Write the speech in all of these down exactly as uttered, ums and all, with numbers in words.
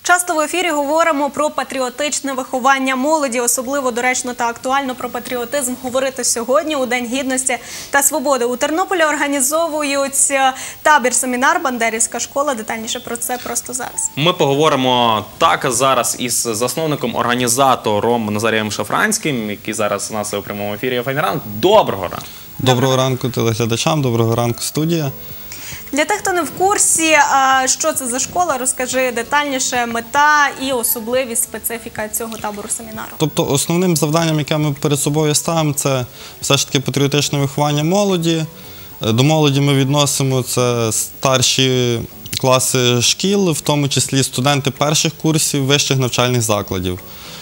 Часто в ефірі говоримо про патріотичне виховання молоді, особливо доречно та актуально про патріотизм говорити сьогодні, у День Гідності та Свободи. У Тернополі організовують табір-семінар «Бандерівська школа». Детальніше про це просто зараз. Ми поговоримо так зараз із засновником-організатором Назарієм Шафранським, який зараз у нас у прямому ефірі «Файний ранок». Доброго ранку! Доброго ранку телеглядачам, доброго ранку студія. Для тих, хто не в курсі, що це за школа, розкажи детальніше мета і особливість, специфіка цього табору-семінару. Тобто основним завданням, яке ми перед собою ставимо, це все ж таки патріотичне виховання молоді. До молоді ми відносимо це старші класи шкіл, в тому числі студенти перших курсів вищих навчальних закладів.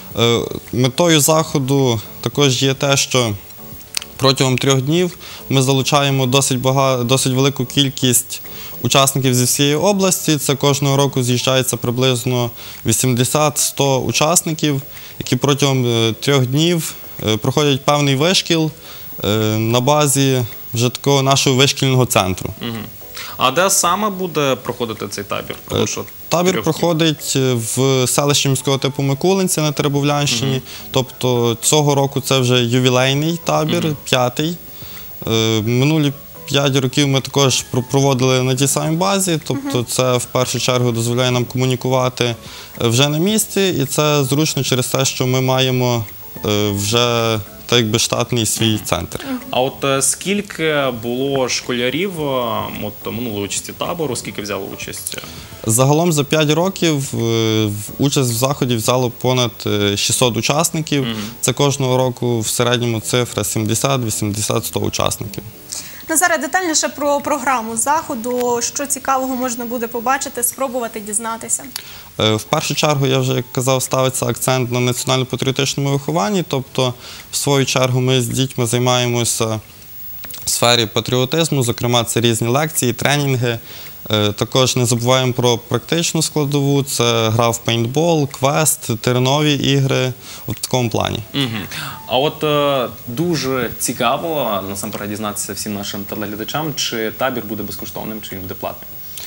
Метою заходу також є те, що протягом трьох днів ми залучаємо досить багато, досить велику кількість учасників зі всієї області. Це кожного року з'їжджається приблизно вісімдесят-сто учасників, які протягом трьох днів проходять певний вишкіл на базі вже такого нашого вишкільного центру. Угу. А де саме буде проходити цей табір? Тому що табір проходить в селищі міського типу Микулинці на Теребовлянщині. Угу. Тобто цього року це вже ювілейний табір, угу. п'ятий. Минулі п'ять років ми також проводили на тій самій базі. Тобто угу. це в першу чергу дозволяє нам комунікувати вже на місці. І це зручно через те, що ми маємо вже так якби штатний свій центр. А от скільки було школярів от, минулої участі табору, скільки взяло участь? Загалом за п'ять років в участь в заході взяло понад шістсот учасників. Mm-hmm. Це кожного року в середньому цифра сімдесят, вісімдесят, сто учасників. Назаре, детальніше про програму заходу, що цікавого можна буде побачити, спробувати дізнатися? В першу чергу, я вже як казав, ставиться акцент на національно-патріотичному вихованні, тобто в свою чергу ми з дітьми займаємося в сфері патріотизму, зокрема це різні лекції, тренінги. Також не забуваємо про практичну складову, це гра в пейнтбол, квест, теренові ігри, в такому плані. Угу. А от е, дуже цікаво насамперед дізнатися всім нашим телеглядачам, чи табір буде безкоштовним, чи він буде платним?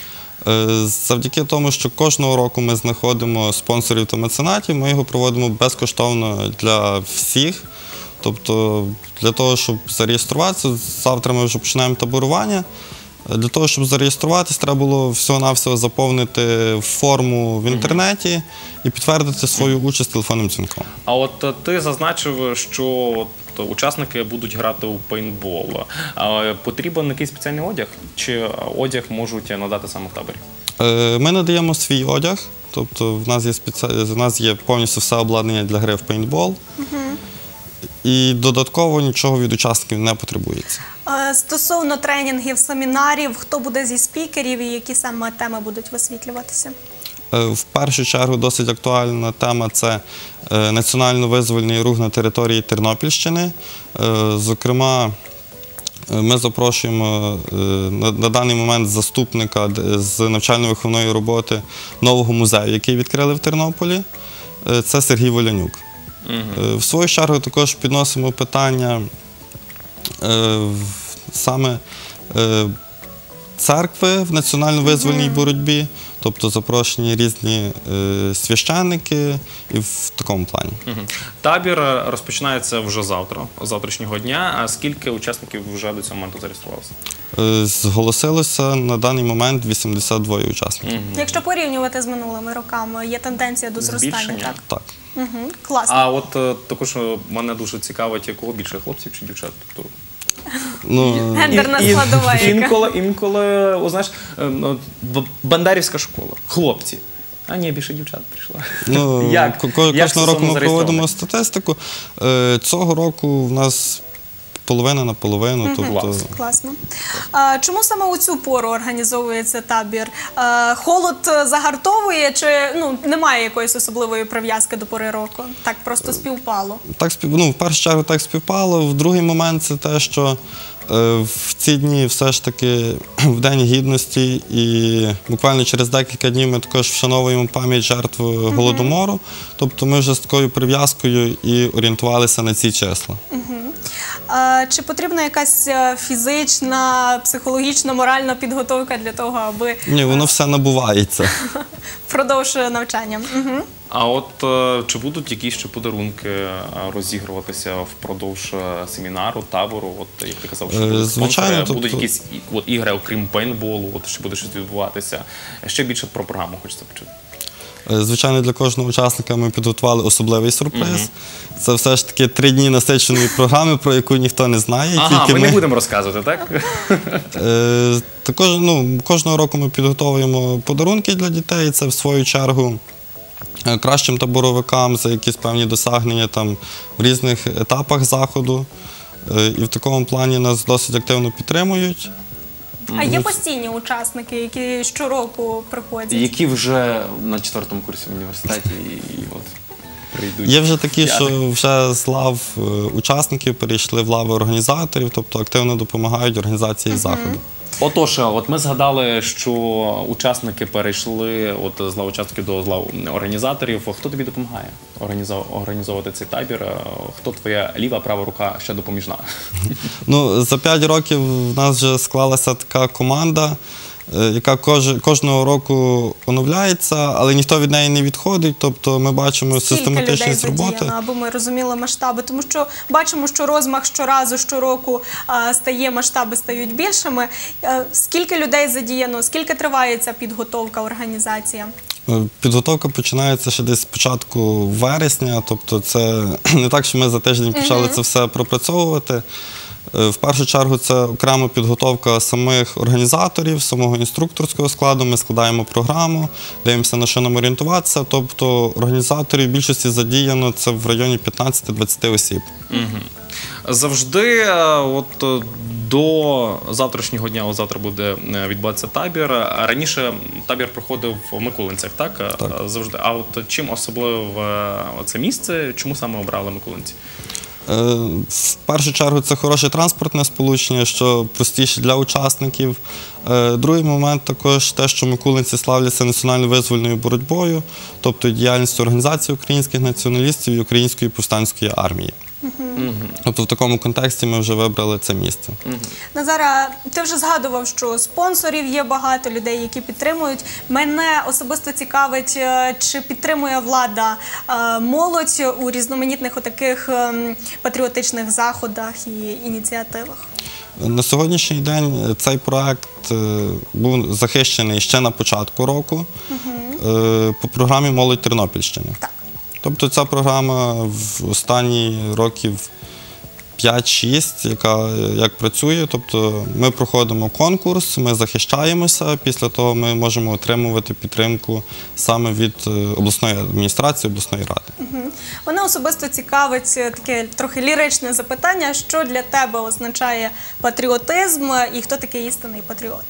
Е, завдяки тому, що кожного року ми знаходимо спонсорів та меценатів, ми його проводимо безкоштовно для всіх. Тобто для того, щоб зареєструватися, завтра ми вже починаємо таборування. Для того, щоб зареєструватися, треба було всього-навсього заповнити форму в інтернеті і підтвердити свою участь телефонним дзвінком. А от ти зазначив, що от учасники будуть грати у пейнтбол. Потрібен якийсь спеціальний одяг? Чи одяг можуть надати саме в таборі? Ми надаємо свій одяг, тобто в нас є, спеці... в нас є повністю все обладнання для гри в пейнтбол. І додатково нічого від учасників не потребується. Стосовно тренінгів, семінарів, хто буде зі спікерів і які саме теми будуть висвітлюватися? В першу чергу досить актуальна тема – це національно-визвольний рух на території Тернопільщини. Зокрема, ми запрошуємо на даний момент заступника з навчально-виховної роботи нового музею, який відкрили в Тернополі. Це Сергій Волянюк. Угу. В свою чергу також підносимо питання е, саме е, церкви в національно-визвольній угу. боротьбі, тобто запрошені різні е, священники і в такому плані. Угу. Табір розпочинається вже завтра, завтрашнього дня. А скільки учасників вже до цього моменту зареєструвалося? Е, зголосилося на даний момент вісімдесят два учасників. Угу. Якщо порівнювати з минулими роками, є тенденція до зростання, збільшення? так? Так. Угу. Класно. А от також мене дуже цікавить, якого більше, хлопців чи дівчат? Тобто, ну, гендерна складова. Інколи, інколи, о, знаєш, Бандерівська школа, хлопці. А ні, більше дівчат прийшло. Ну, як? Кожного як року ми проводимо статистику. Цього року в нас половина на половину. Угу. Тобто... Класно. Класно. А, чому саме у цю пору організовується табір? А, холод загартовує чи ну, немає якоїсь особливої прив'язки до пори року? Так просто співпало? Так, ну, в першу чергу так співпало. В другий момент це те, що е, в ці дні все ж таки в День Гідності і буквально через декілька днів ми також вшановуємо пам'ять жертв угу. Голодомору. Тобто ми вже з такою прив'язкою і орієнтувалися на ці числа. Угу. А, чи потрібна якась е, фізична, психологічна, моральна підготовка для того, аби Ні, воно все набувається. впродовж навчання? Угу. А от е, чи будуть якісь ще подарунки е, розігруватися впродовж е, семінару, табору? От як ти казав, що Е, будуть звичайно, спонсори, будуть тобто- якісь і- от, ігри, окрім пейнтболу, от ще буде щось відбуватися. Ще більше про програму хочеться почути. Е, Звичайно, для кожного учасника ми підготували особливий сюрприз. Це все ж таки три дні насиченої програми, про яку ніхто не знає. Ага, тільки ми ми. не будемо розказувати, так? Е, Також ну, кожного року ми підготовуємо подарунки для дітей. Це в свою чергу е, кращим таборовикам за якісь певні досягнення там, в різних етапах заходу. Е, І в такому плані нас досить активно підтримують. А є постійні учасники, які щороку приходять? Які вже на четвертому курсі в університеті і, і от прийдуть. Є вже такі, що вже з лав е, учасників перейшли в лави організаторів, тобто активно допомагають організації заходу. Отож, от ми згадали, що учасники перейшли от з лав учасників до лав організаторів. Хто тобі допомагає організов- організовувати цей табір? Хто твоя ліва, права рука ще допоміжна? Ну, за п'ять років в нас вже склалася така команда, е, яка кож, кожного року оновляється, але ніхто від неї не відходить. Тобто ми бачимо Скільки людей систематичність роботи. задіяно, аби ми розуміли масштаби? Тому що бачимо, що розмах щоразу, щороку а, стає, масштаби стають більшими. Е, Скільки людей задіяно, скільки триває ця підготовка, організація? Е, Підготовка починається ще десь з початку вересня, тобто це не так, що ми за тиждень почали це все пропрацьовувати. Е, В першу чергу це окрема підготовка самих організаторів, самого інструкторського складу. Ми складаємо програму, дивимося, на що нам орієнтуватися. Тобто організаторів в більшості задіяно це в районі п'ятнадцять-двадцять осіб. Завжди, е, от е, до завтрашнього дня, от завтра буде е, відбуватися табір. Раніше табір проходив в Микулинцях, так? Так. Е, Завжди. А от чим особливе це місце? Чому саме обрали Микулинці? Е, В першу чергу це хороше транспортне сполучення, що простіше для учасників. Е, Другий момент також те, що Микулинці славляться національно-визвольною боротьбою, тобто діяльністю організації українських націоналістів і Української повстанської армії. Тобто в такому контексті ми вже вибрали це місце. Назара, ти вже згадував, що спонсорів є багато, людей, які підтримують. Мене особисто цікавить, е, чи підтримує влада е, молодь у різноманітних отаких ем, патріотичних заходах і ініціативах. На сьогоднішній день цей проект е, був захищений ще на початку року е, по програмі «Молодь Тернопільщини». Так. Тобто ця програма в останні років п'ять-шість, яка як працює. Тобто ми проходимо конкурс, ми захищаємося, після того ми можемо отримувати підтримку саме від е, обласної адміністрації, обласної ради. Мене особисто цікавить е, таке трохи ліричне запитання, що для тебе означає патріотизм і хто такий істинний патріот?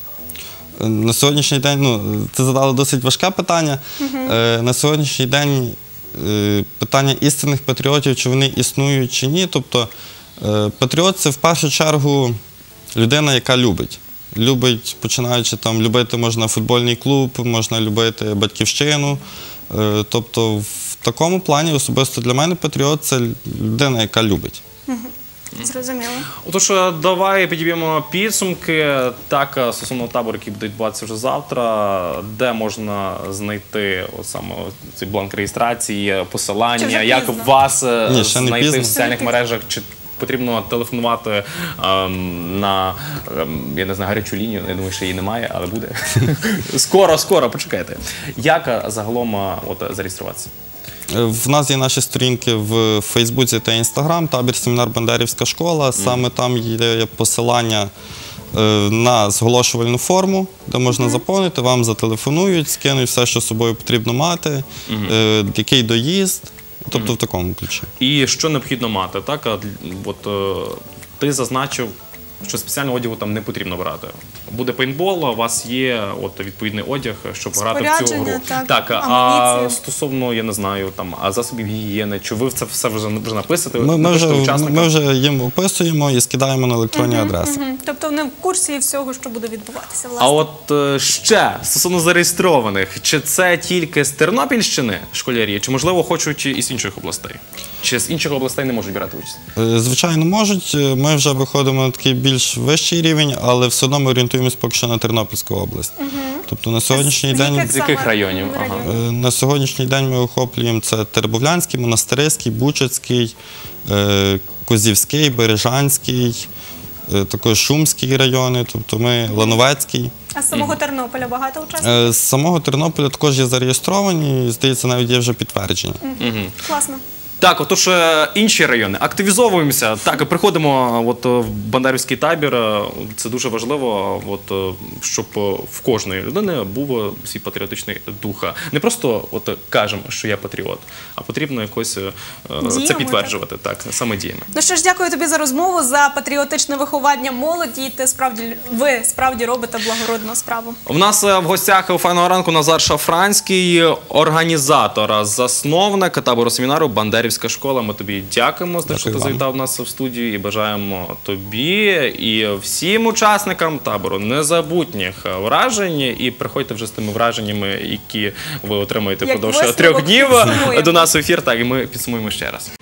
На сьогоднішній день, ну, ти задала досить важке питання. Е, На сьогоднішній день е, питання істинних патріотів, чи вони існують, чи ні. Тобто е, патріот – це в першу чергу людина, яка любить. Любить, починаючи там, любити можна футбольний клуб, можна любити батьківщину. Е, Тобто в такому плані особисто для мене патріот – це людина, яка любить. Зрозуміло. Отож, е, давай підіб'ємо підсумки. Так, е, стосовно табору, який буде відбуватися вже завтра, де можна знайти от саме цей бланк реєстрації, Чи посилання, вже як пізно? вас е, Ні, ще не знайти пізно. в соціальних Ще не мережах, чи потрібно телефонувати ем, на, ем, я не знаю, гарячу лінію, я думаю, що її немає, але буде. Скоро, скоро, почекайте. Як е, загалом е, от, зареєструватися? В нас є наші сторінки в Фейсбуці та Інстаграм, табір «Семінар Бандерівська школа». Саме там є посилання е, на зголошувальну форму, де можна заповнити, вам зателефонують, скинуть все, що з собою потрібно мати, е, який доїзд, тобто в такому ключі. І що необхідно мати, так? А, От, е, ти зазначив що спеціального одягу там не потрібно брати. Буде пейнтбол, у вас є от відповідний одяг, щоб грати в цю гру. Спорядження, так, а амуніція. стосовно, я не знаю, там, а засобів гігієни, чи ви це все вже, вже написати? Ми, ми, напишете вже, учасникам? ми вже їм описуємо і скидаємо на електронні адреси. Мгм. Тобто вони в курсі всього, що буде відбуватися, власне. А от е, ще стосовно зареєстрованих, чи це тільки з Тернопільщини школярі, чи можливо хочуть і з інших областей? Чи з інших областей не можуть брати участь? Е, Звичайно, можуть. Ми вже виходимо на такий більш вищий рівень, але все одно ми орієнтуємось поки що на Тернопільську область. Тобто на сьогоднішній З день, яких З яких саме районів? Ага. районів? е, на сьогоднішній день ми охоплюємо це Тербовлянський, Монастириський, Бучацький, е, Козівський, Бережанський, е, також Шумський райони, тобто ми Лановецький. А з самого Тернополя багато учасників? Е, З самого Тернополя також є зареєстровані, і, здається, навіть є вже підтвердження. Класно. Так, отож, е, інші райони. Активізовуємося. Так, приходимо от, е, в Бандерівський табір. Е, Це дуже важливо, от, е, щоб е, в кожної людини був е, свій патріотичний дух. Не просто от, е, кажемо, що я патріот, а потрібно якось е, це Діями, підтверджувати. Так, саме діями. Ну що ж, дякую тобі за розмову, за патріотичне виховання молоді. Ти справді, ви справді робите благородну справу. У нас е, в гостях у «Файного ранку» Назар Шафранський, організатор, засновник табору семінару «Бандерівська школа». Ми тобі дякуємо за те, Дякую що ти вам. завітав до нас в студію, і бажаємо тобі і всім учасникам табору незабутніх вражень. І приходьте вже з тими враженнями, які ви отримаєте Як впродовж висновок трьох днів підсумуємо. до нас в ефір. Так, і ми підсумуємо ще раз.